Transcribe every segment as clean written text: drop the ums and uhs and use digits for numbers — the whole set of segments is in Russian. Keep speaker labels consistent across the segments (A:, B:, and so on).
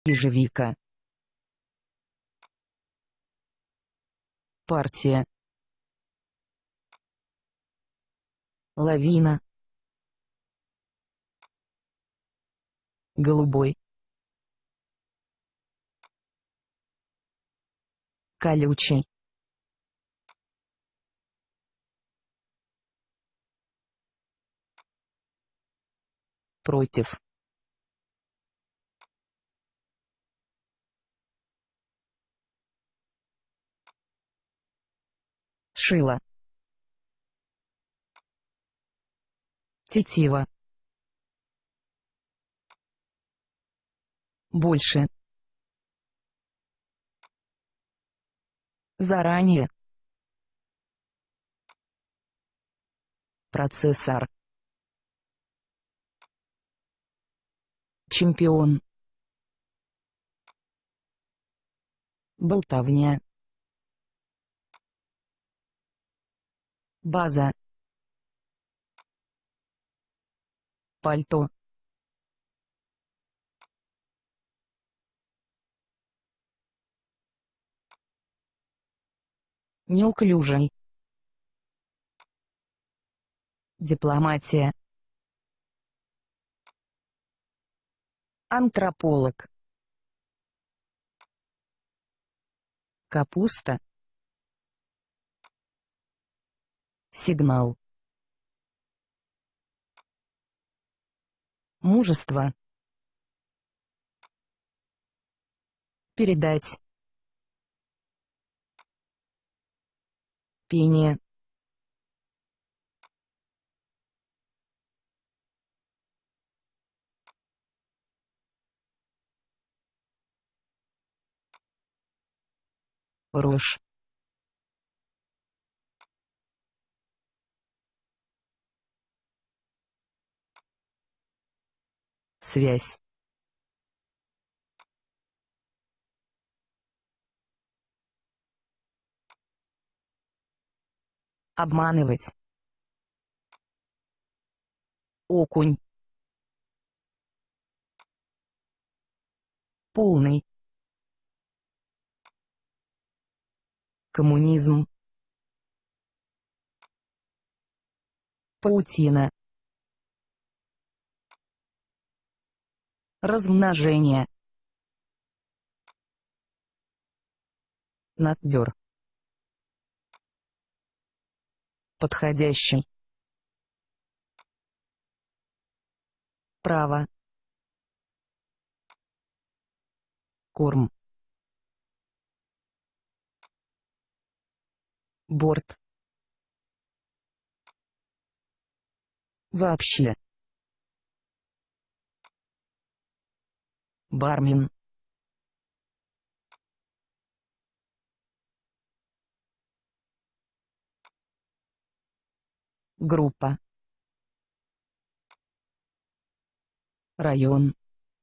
A: ежевика, партия, лавина, голубой, колючий, против, шила, тетива, больше, заранее, процессор, чемпион, болтовня, база, пальто, неуклюжий, дипломатия, антрополог, капуста, сигнал, мужество, передать, пение, рожь, связь, обманывать, окунь, полный, коммунизм, паутина, размножение, надзор, подходящий, право, корм, борт, вообще, бармен, группа, район,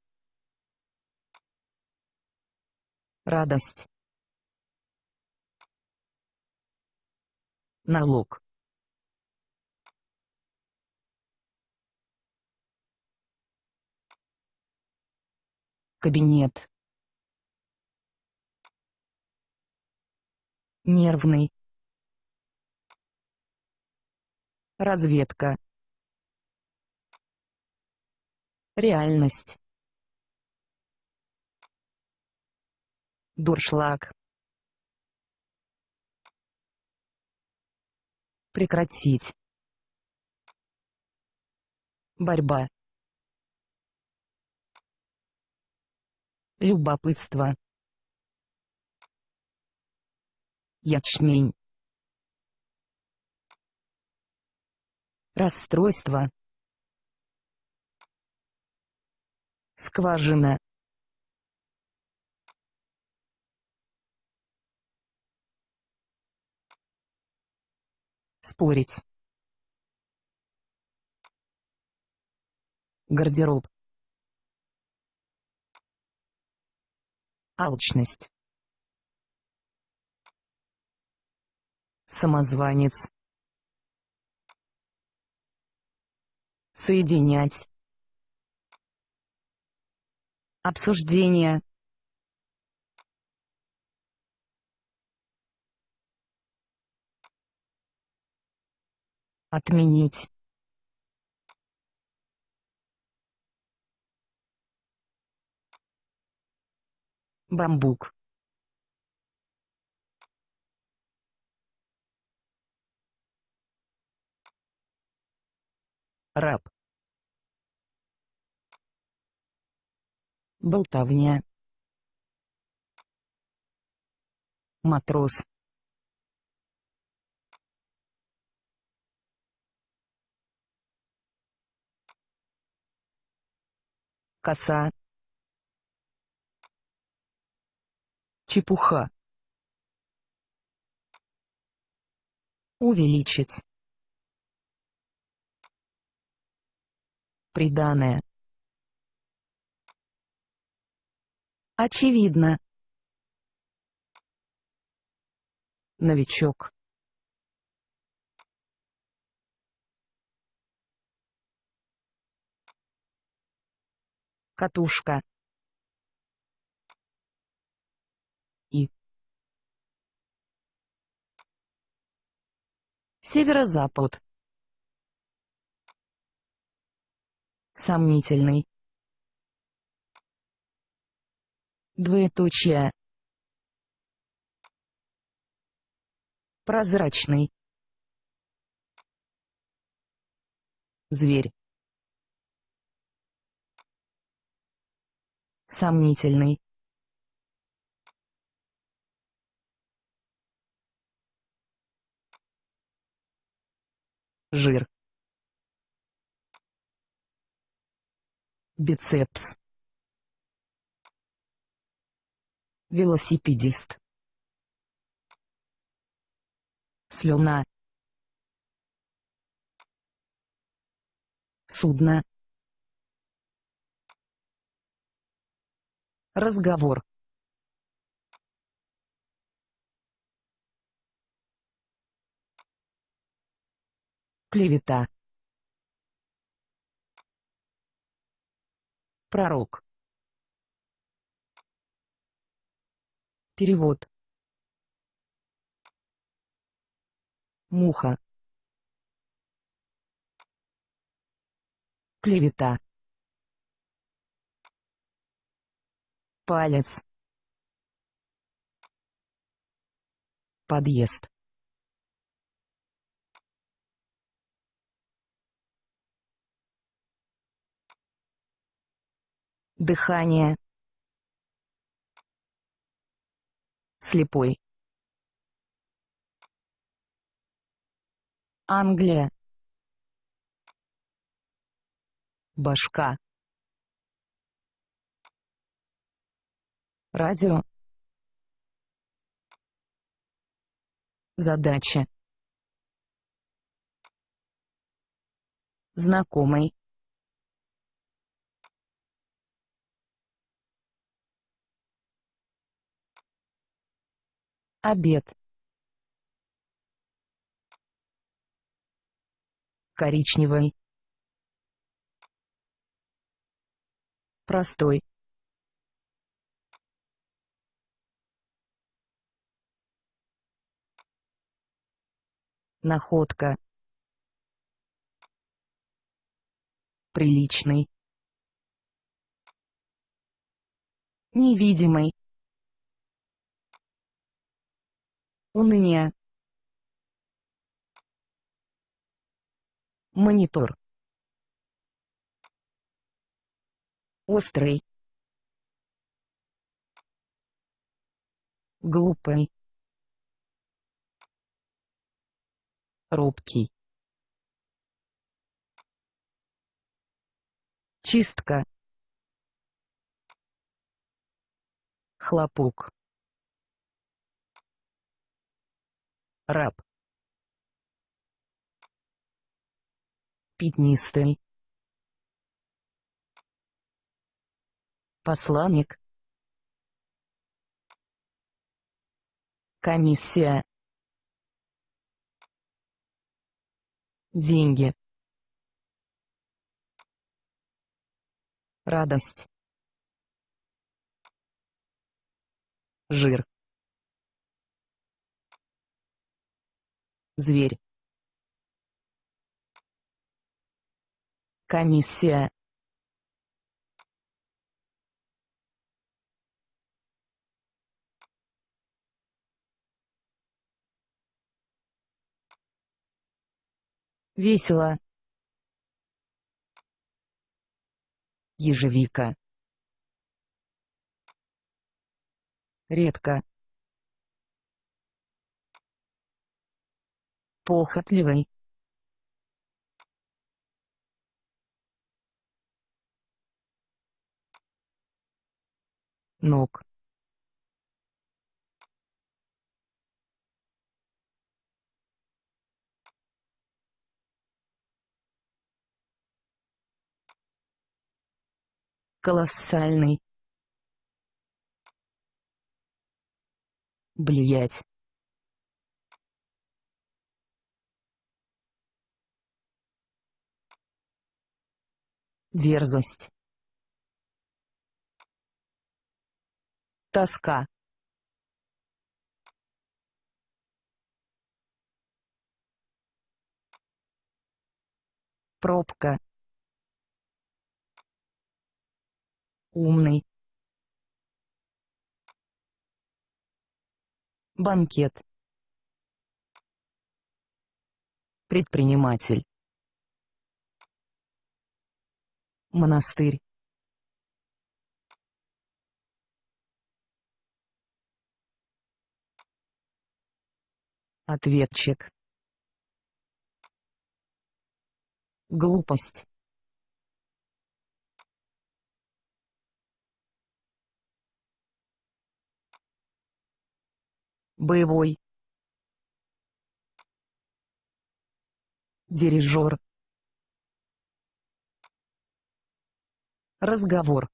A: радость, налог, кабинет, нервный, разведка, реальность, дуршлаг, прекратить, борьба, любопытство, ячмень, расстройство, скважина, спорить, гардероб, алчность, самозванец, соединять, обсуждение, Отменить. Бамбук. Раб. Болтовня. Матрос. Коса. Чепуха. Увеличить. Приданое. Очевидно. Новичок. Катушка. И. Северо-запад. Сомнительный. Двоеточие. Прозрачный. Зверь. Сомнительный. Жир. Бицепс. Велосипедист. Слюна. Судно. Разговор. Клевета. Пророк. Перевод. Муха. Клевета. Палец. Подъезд. Дыхание. Слепой. Англия. Башка. Радио. Задача. Знакомый. Обед. Коричневый. Простой. Находка. Приличный. Невидимый. Уныние. Монитор. Острый. Глупый. Робкий. Чистка. Хлопок. Раб. Пятнистый. Посланник. Комиссия. Деньги. Радость. Жир. Зверь. Комиссия. Весело. Ежевика. Редко. Похотливый. Ног. Колоссальный. Блиять. Дерзость. Тоска. Пробка. Умный. Банкет. Предприниматель. Монастырь. Ответчик. Глупость. Боевой. Дирижер. Разговор.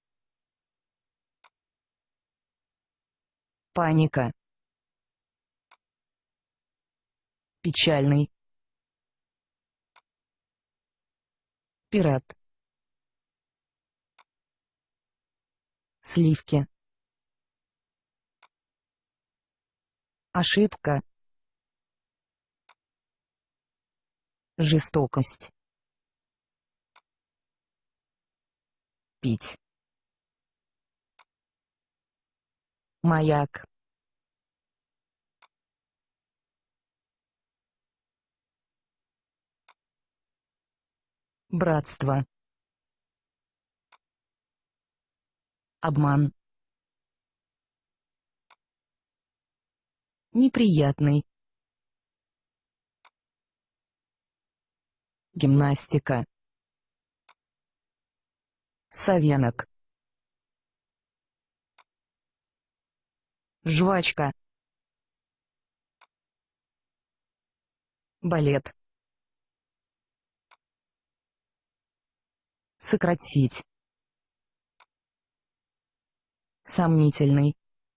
A: Паника. Печальный. Пират. Сливки. Ошибка. Жестокость. Пить. Маяк. Братство. Обман. Неприятный. Гимнастика. Совенок. Жвачка. Балет. Сократить. Сомнительный.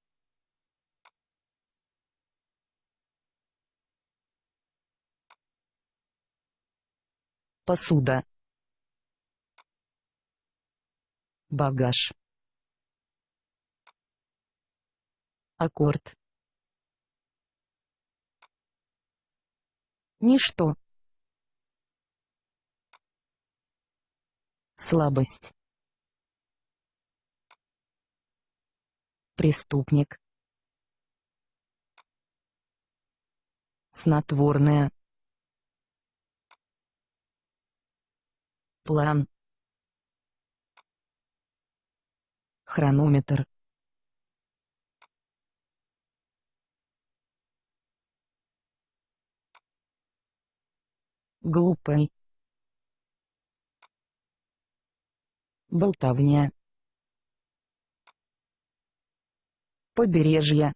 A: Посуда. Багаж. Аккорд. Ничто. Слабость. Преступник. Снотворное. План. Хронометр. Глупый. Болтовня. Побережье.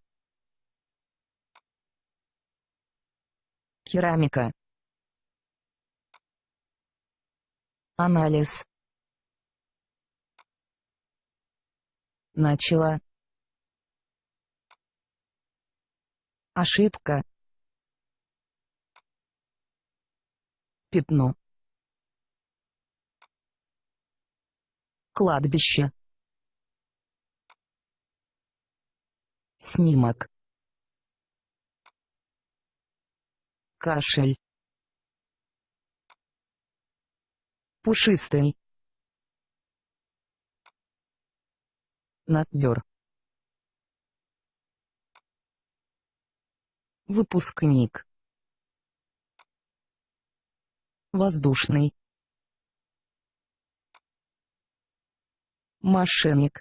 A: Керамика. Анализ. Начало. Ошибка. Пятно. Кладбище. Снимок. Кашель. Пушистый. Надвер. Выпускник. Воздушный. Мошенник.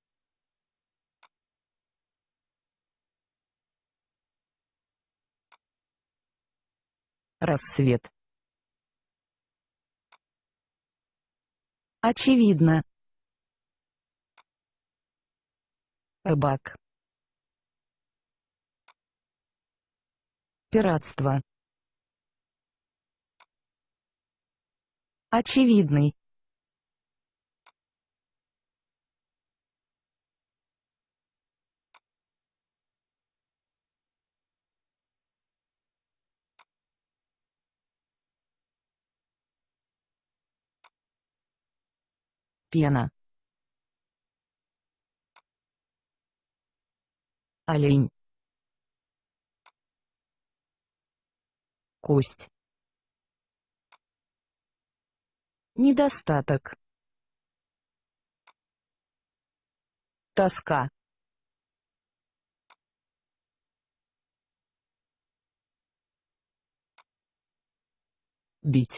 A: Рассвет. Очевидно. Рыбак. Пиратство. Очевидный. Пена. Олень. Кость. Недостаток. Тоска. Бить.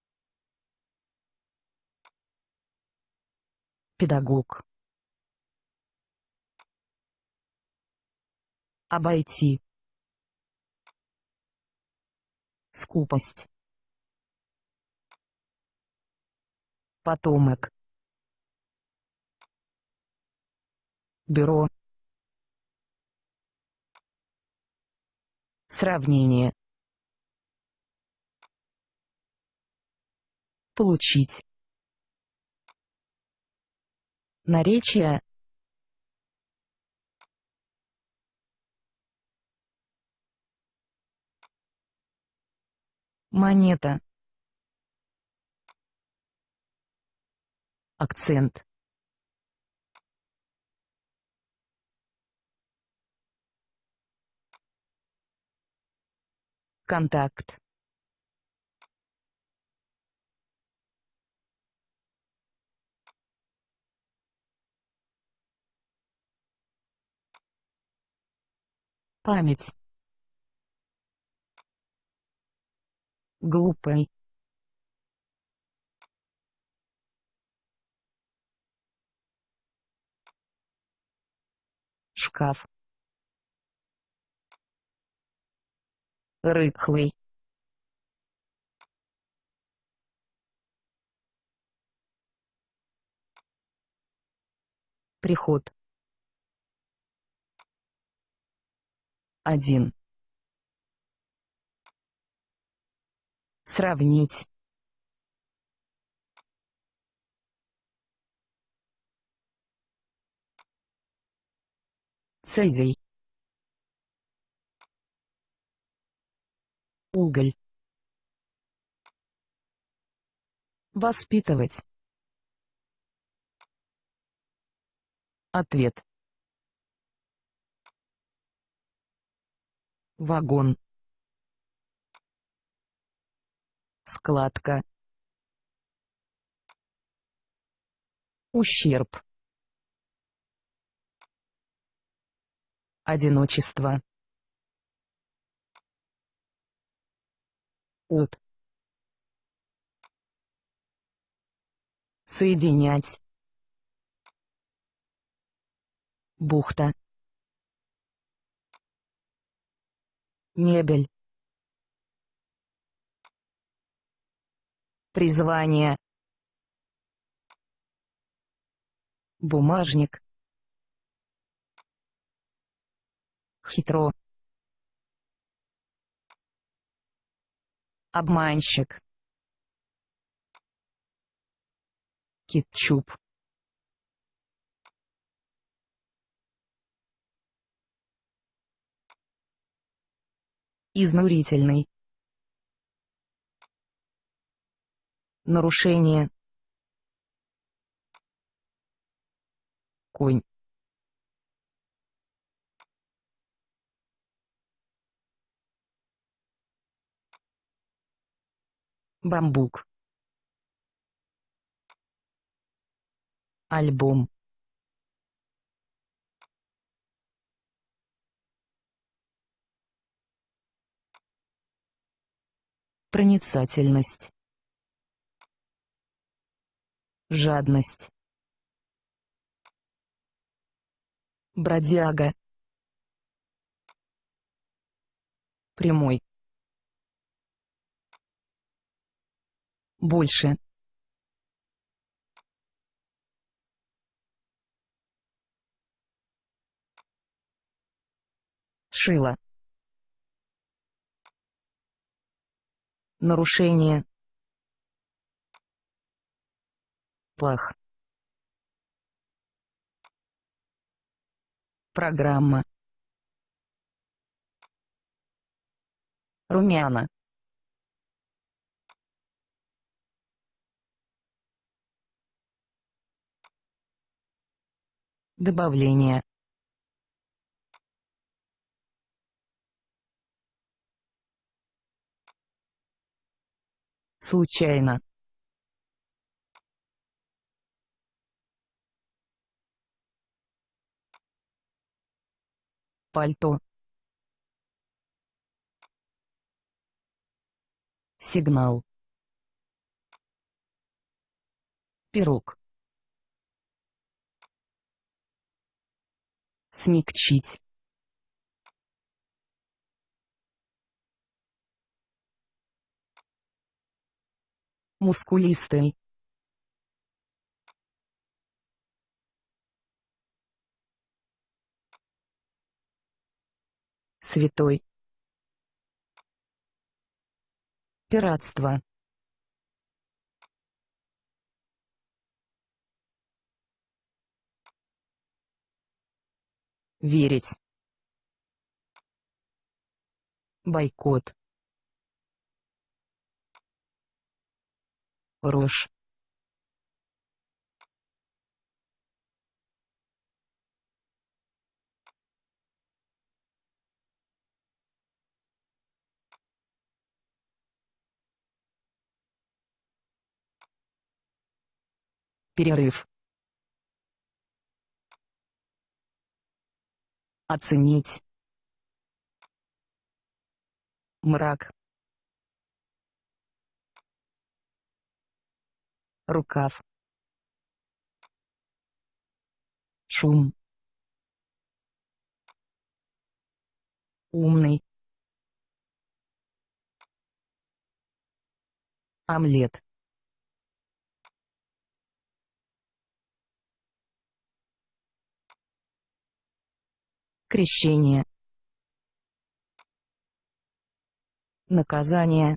A: Педагог. Обойти. Скупость. Потомок. Бюро. Сравнение. Получить. Наречие. Монета. Акцент. Контакт. Память. Глупый. Шкаф. Рыхлый. Приход. Один. Сравнить. Цезий. Уголь. Воспитывать. Ответ. Вагон. Складка. Ущерб. Одиночество. От. Соединять. Бухта. Мебель. Призвание. Бумажник. Хитро. Обманщик. Кетчуп. Изнурительный. Нарушение. Конь. Бамбук. Альбом. Проницательность. Жадность. Бродяга. Прямой. Больше. Шило. Нарушение. Пах. Программа. Румяна. Добавление. Случайно. Пальто. Сигнал. Пирог. Смягчить. Мускулистый. Святой. Пиратство. Верить. Бойкот. Рожь. Перерыв. Оценить. Мрак. Рукав. Шум. Умный. Омлет. Крещение. Наказание.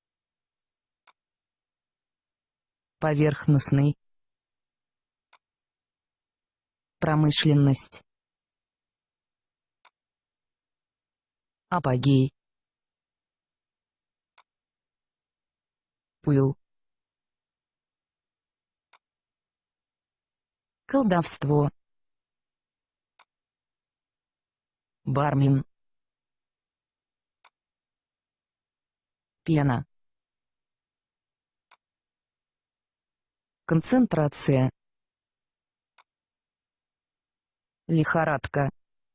A: Поверхностный. Промышленность. Апогей. Пыл. Колдовство. Бармен. Пена. Концентрация. Лихорадка.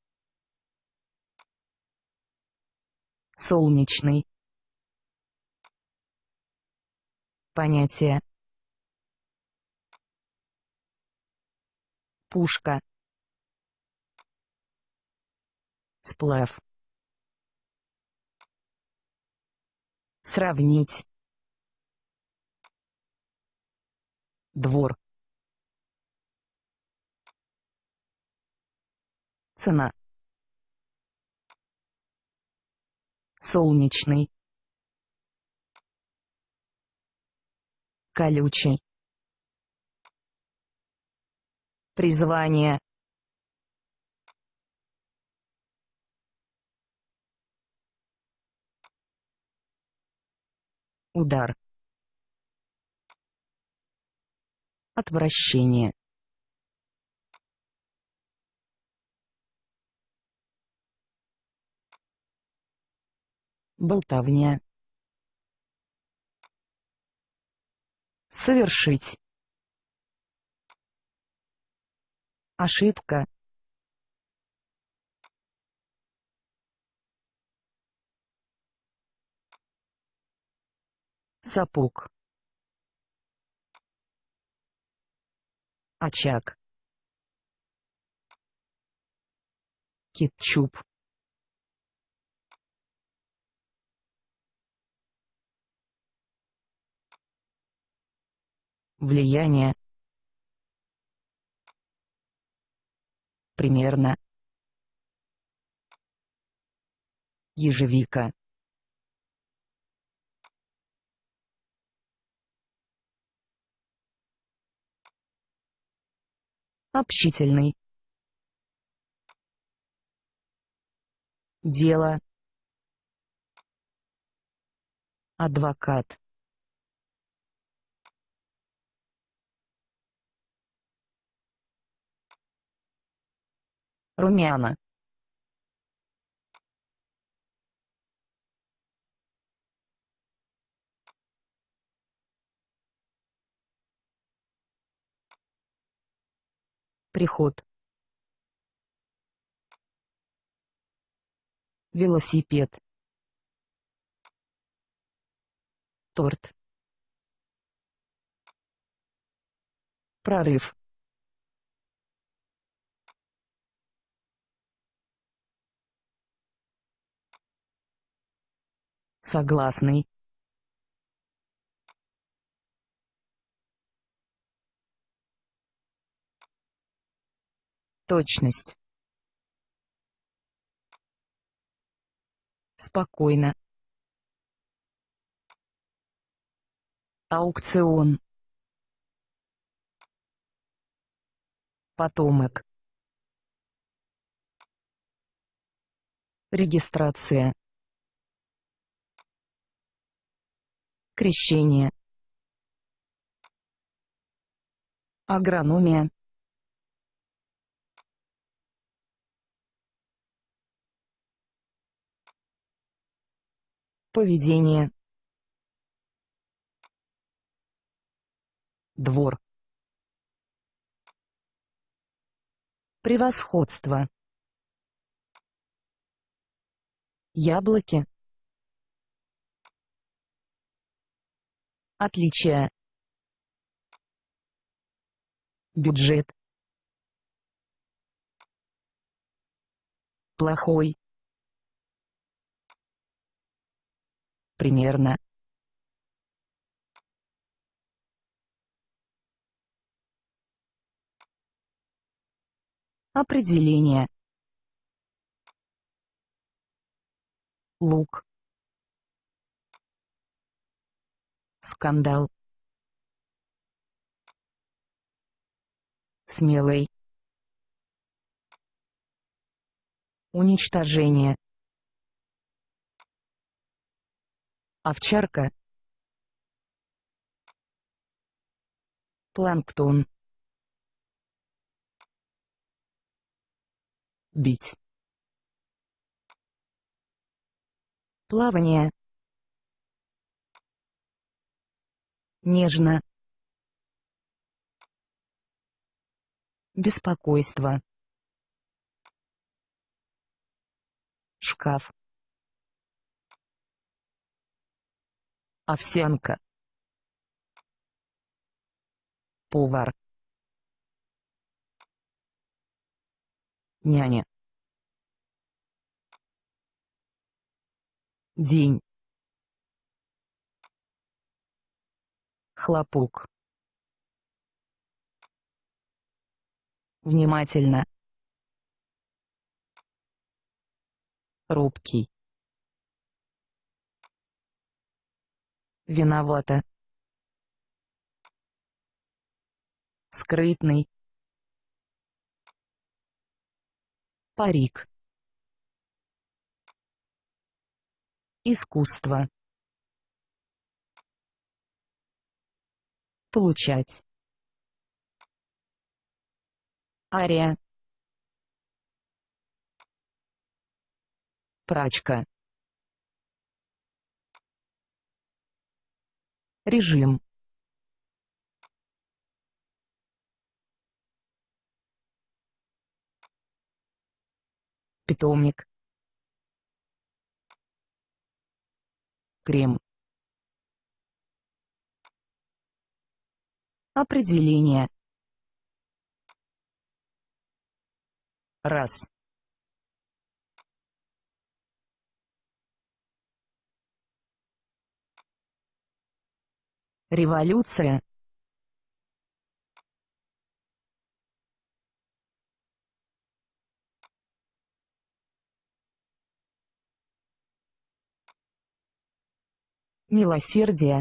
A: Солнечный. Понятие. Пушка. Сплав. Сравнить. Двор. Цена. Солнечный. Колючий. Призвание. Удар. Отвращение. Болтовня. Совершить. Ошибка. Сапог. Очаг. Кетчуп. Влияние. Примерно. Ежевика. Общительный. Дело. Адвокат. Румяна. Приход. Велосипед. Торт. Прорыв. Согласный. Точность. Спокойно. Аукцион. Потомок. Регистрация. Крещение. Агрономия. Поведение. Двор. Превосходство. Яблоки. Отличие. Бюджет. Плохой. Примерно. Определение. Лук. Скандал. Смелый. Уничтожение. Овчарка. Планктон. Бить. Плавание. Нежно. Беспокойство. Шкаф. Овсянка. Повар. Няня. День. Хлопок. Внимательно. Робкий. Виновата. Скрытный. Парик. Искусство. Получать. Ария. Прачка. Режим. Питомник. Крем. Определение. Раз. Революция. Милосердие.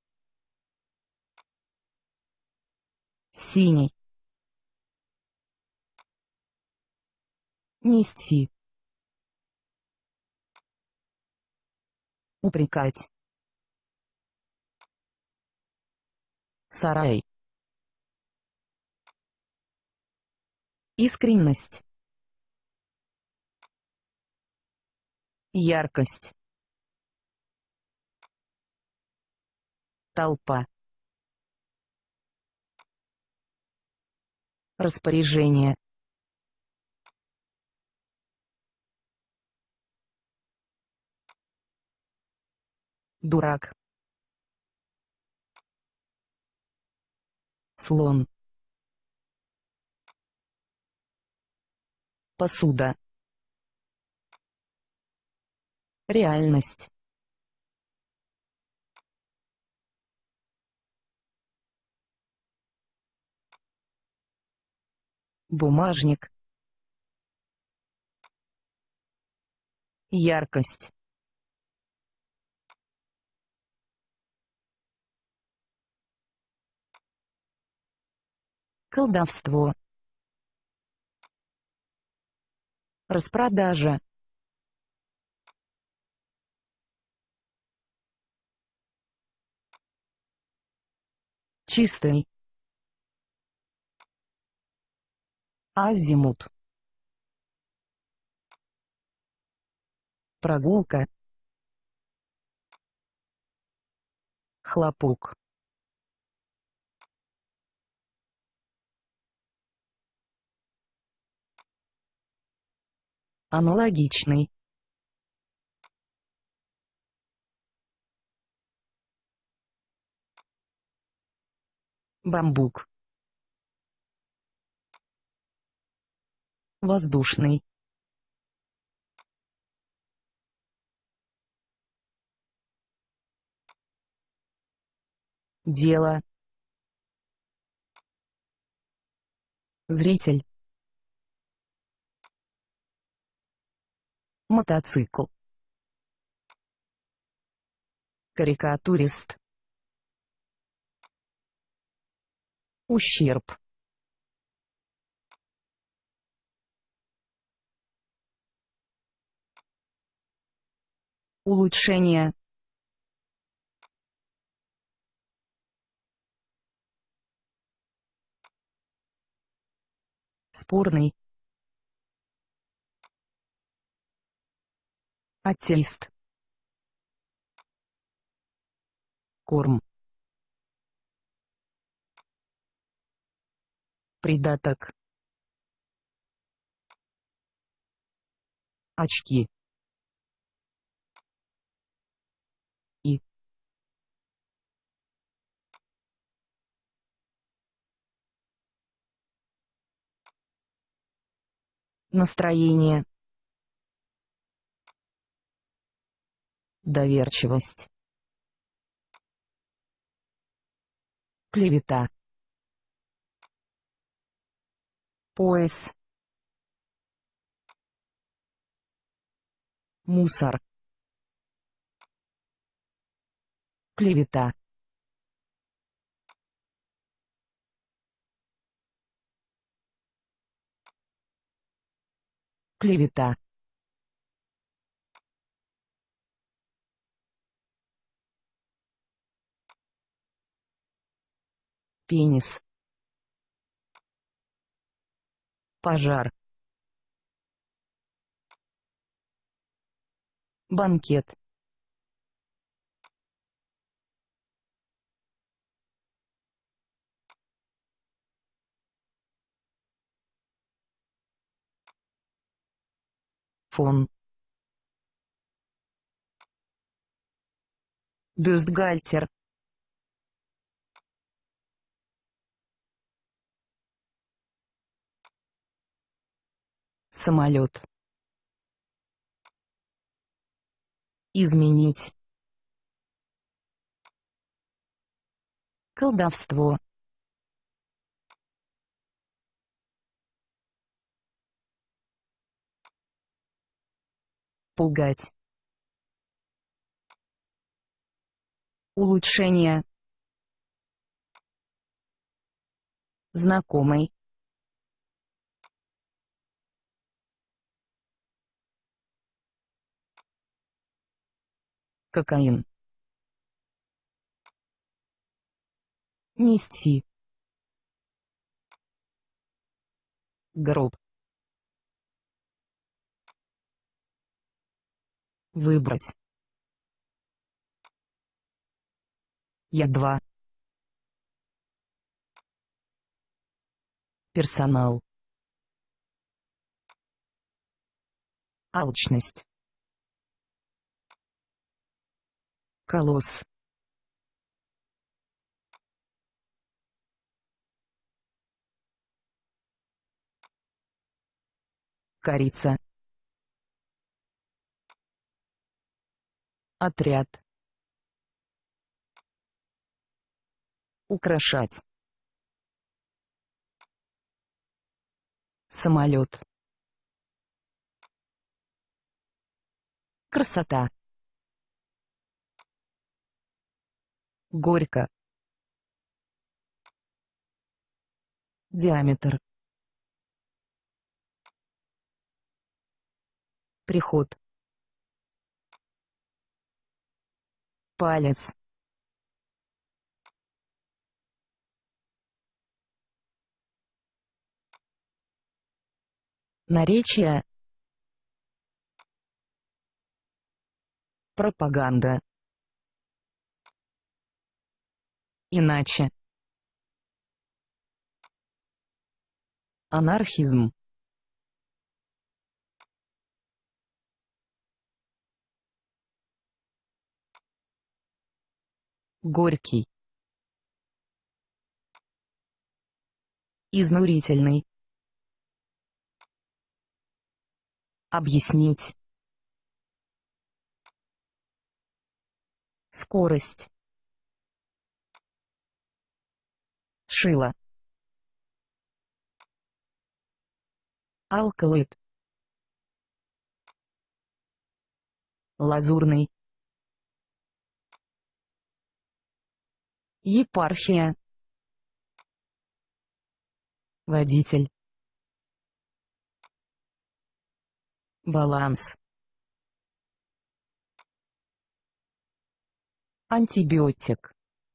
A: Синий. Нести. Упрекать. Сарай. Искренность. Яркость. Толпа. Распоряжение. Дурак. Слон. Посуда. Реальность. Бумажник. Яркость. Колдовство. Распродажа. Чистый. Азимут. Прогулка. Хлопок. Аналогичный. Бамбук. Воздушный. Дело. Зритель. Мотоцикл. Карикатурист. Ущерб. Улучшение. Спорный. Атеист. Корм. Придаток. Очки. И. Настроение. Доверчивость. Клевета. Пояс. Мусор. Клевета. Клевета. Пенис. Пожар. Банкет. фон, бюстгальтер, самолет, изменить, колдовство, пугать, улучшение, знакомый, кокаин, нести, гроб, выбрать, я-2, персонал, алчность, колосс, корица, отряд, украшать, самолет, красота, горько, диаметр, приход, палец, наречие, пропаганда, иначе, анархизм, горький, изнурительный, объяснить, скорость, шило, алкалоид, лазурный, епархия, водитель, баланс, антибиотик,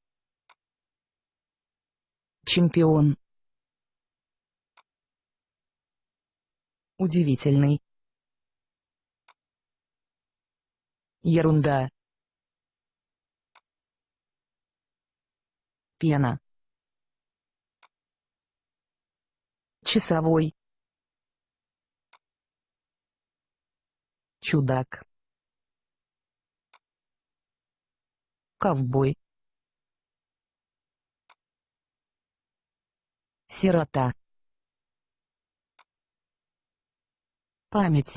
A: чемпион, удивительный, ерунда, пена, часовой, чудак, ковбой, сирота, память,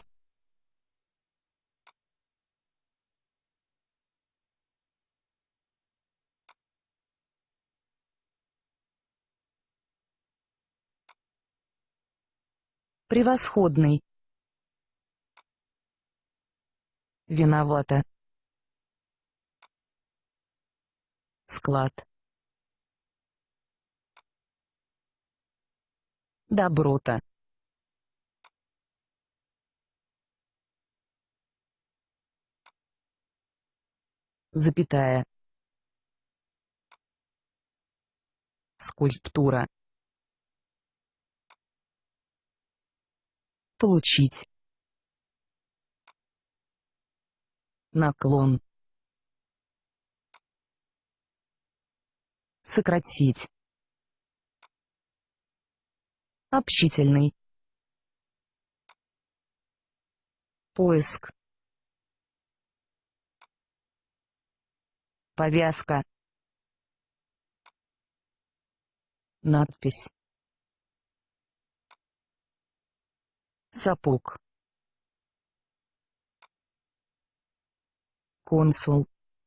A: превосходный, виновата, склад, доброта, запятая, скульптура, получить, наклон, сократить, общительный, Поиск. Повязка. Надпись. Сапог. Консул.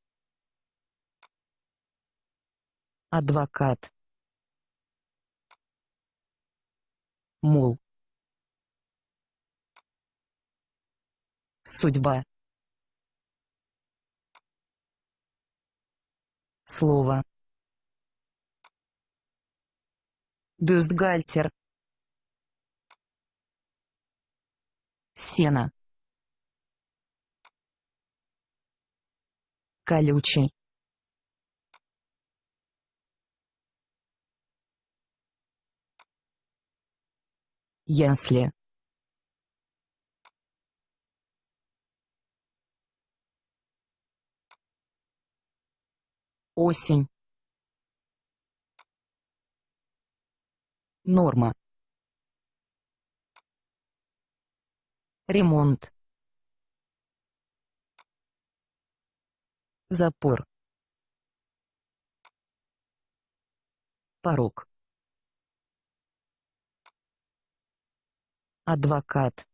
A: Адвокат. Мол. Судьба. Слово. Бюстгальтер. Сено. Колючий. Ясли. Осень. Норма. Ремонт. Запор. Порог. Адвокат.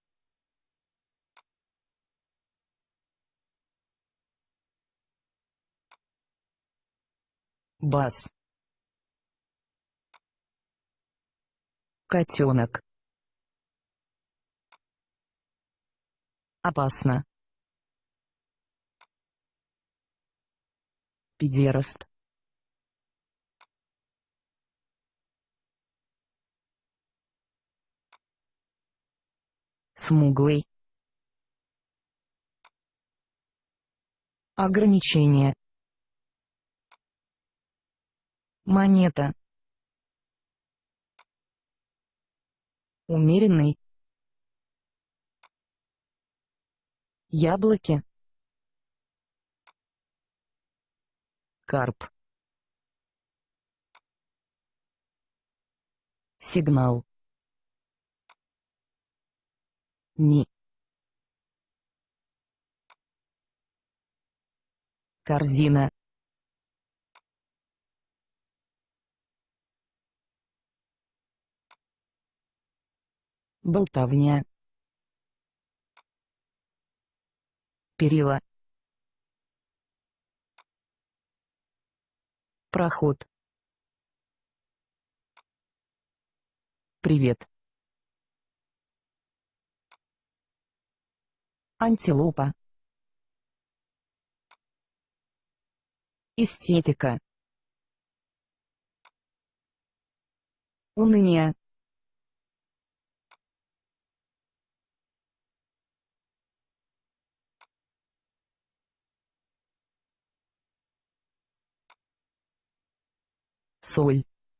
A: Бас. Котенок. Опасно. Педераст. Смуглый. Ограничение. Монета. Умеренный. Яблоки. Карп. Сигнал. Ни. Корзина. Болтовня. Перила. Проход. Привет. Антилопа. Эстетика. Уныние. Соль.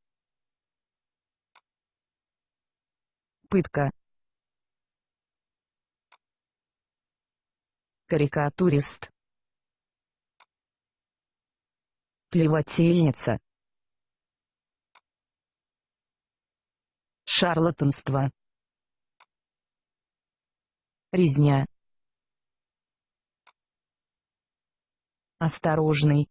A: Пытка. Карикатурист. Плевательница. Шарлатанство. Резня. Осторожный.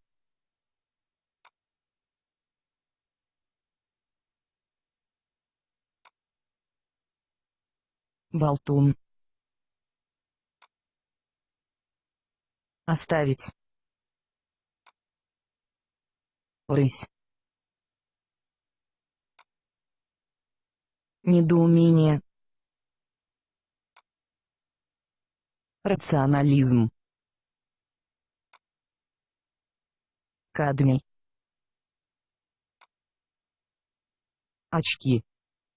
A: Болтун. Оставить. Рысь. Недоумение. Рационализм. Кадмий. Очки.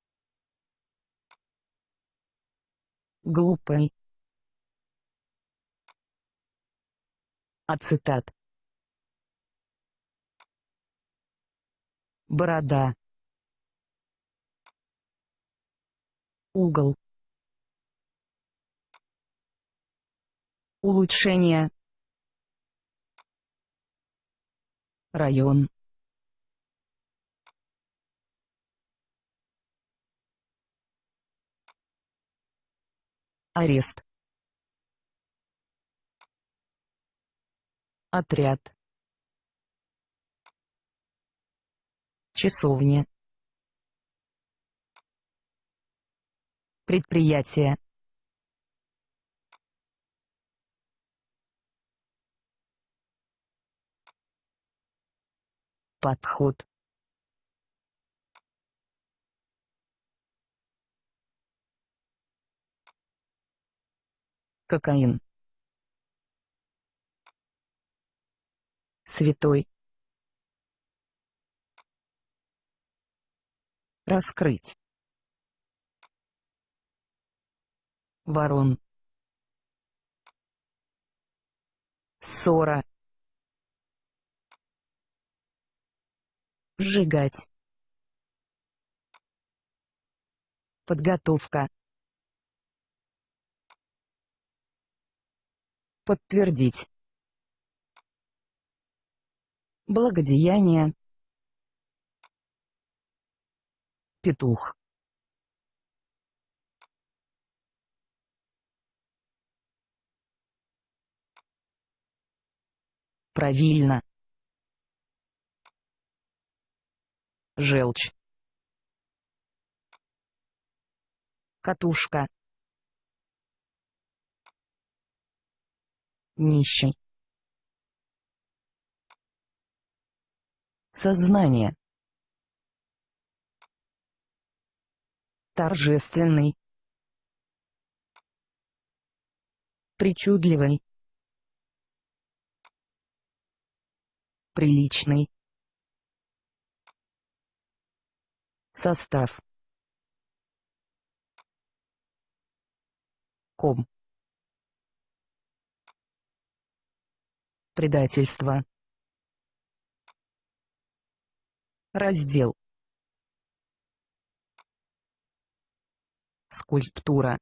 A: Глупый. Ацетат. Борода. Угол. Улучшение. Район. Арест. Отряд. Часовня. Предприятие. Подход. Кокаин. Святой. Раскрыть. Ворон. Ссора. Сжигать. Подготовка. Подтвердить. Благодеяние. Петух. Правильно. Желчь. Катушка. Нищий. Сознание. Торжественный. Причудливый. Приличный. Состав. Ком. Предательство. Раздел. Скульптура.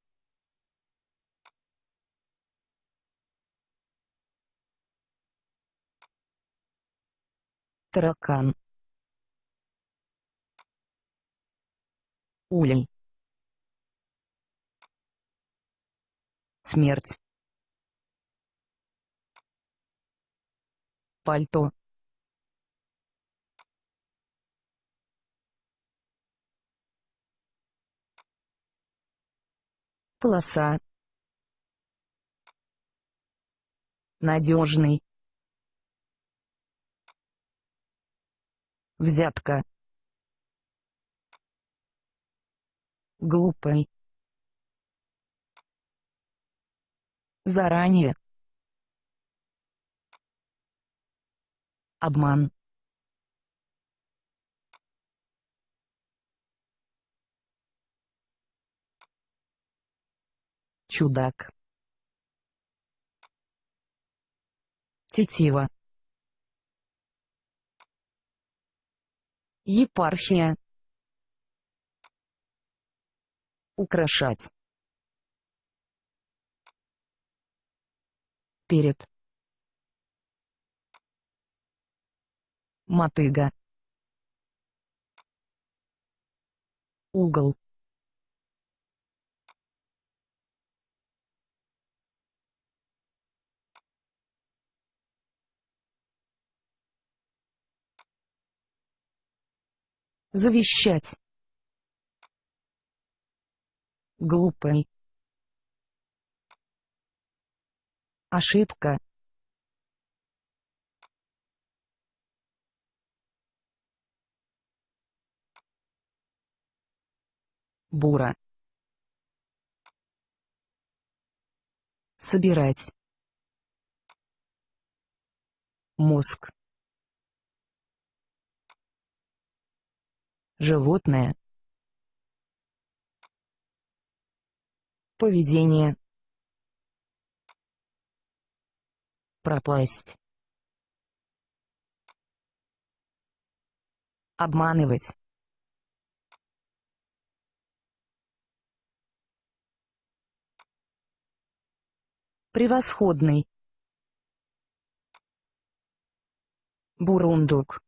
A: Таракан. Улей. Смерть. Пальто. Полоса. Надежный. Взятка. Глупый. Заранее. Обман. Чудак. Тетива. Епархия. Украшать. Перед. Мотыга. Угол. Завещать. Глупый. Ошибка. Бура. Собирать. Мозг. Животное. Поведение. Пропасть. Обманывать. Превосходный. Бурундук.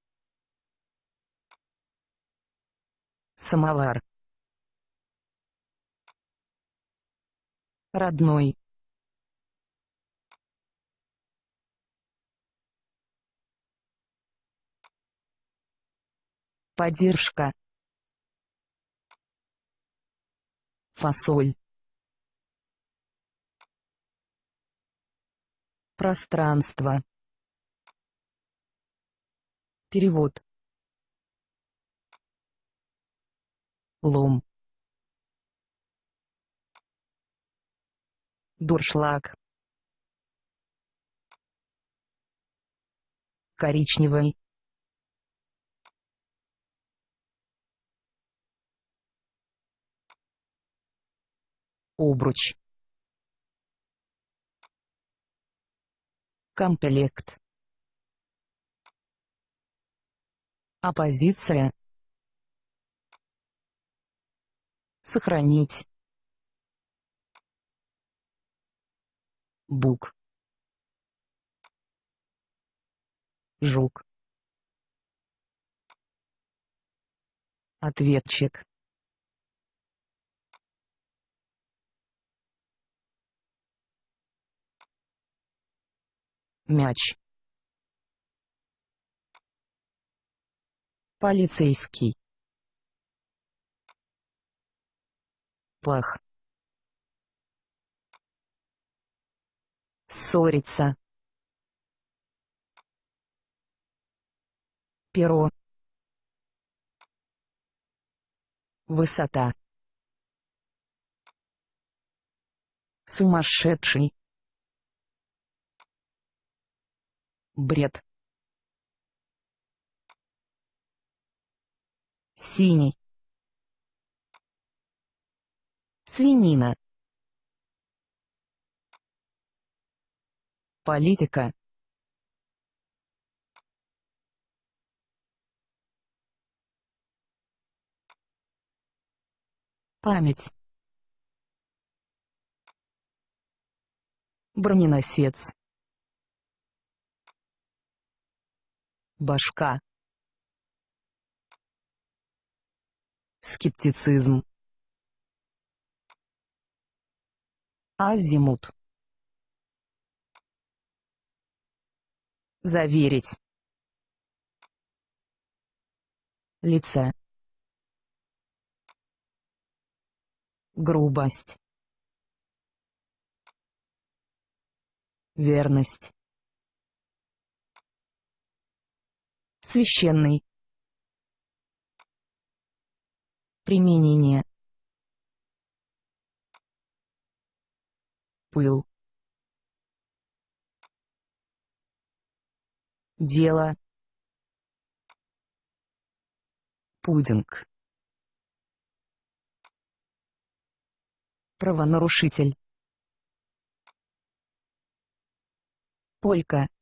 A: Самовар. Родной. Поддержка. Фасоль. Пространство. Перевод. Лом. Дуршлаг. Коричневый. Обруч. Комплект. Оппозиция. Сохранить. Бук. Жук. Ответчик. Мяч. Полицейский. Пах. Ссориться. Перо. Высота. Сумасшедший. Бред. Синий. Свинина. Политика. Память. Броненосец. Башка. Скептицизм. Азимут. Заверить. Лице. Грубость. Верность. Священный. Применение. Пыл. Дело. Пудинг. Правонарушитель. Полька.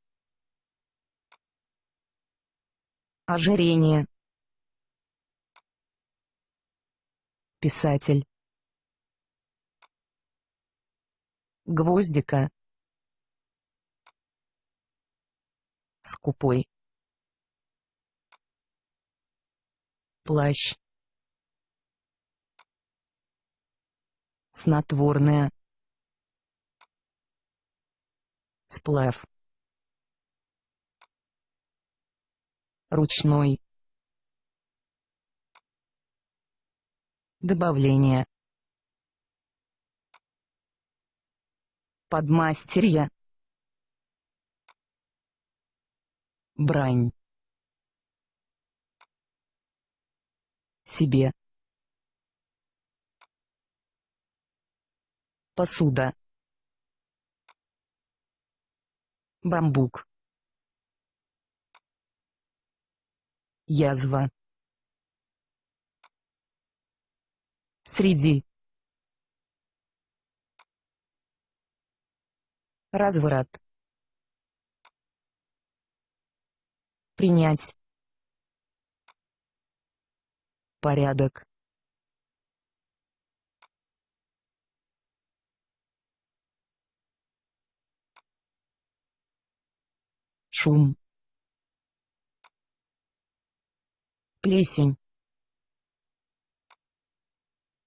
A: Ожирение. Писатель. Гвоздика. Скупой. Плащ. Снотворное. Сплав. Ручной. Добавление. Подмастерье. Брань. Себе. Посуда. Бамбук. Язва. Среди. Разворот. Принять. Порядок. Шум. Плесень.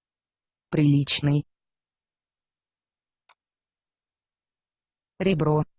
A: Приличный. Ребро.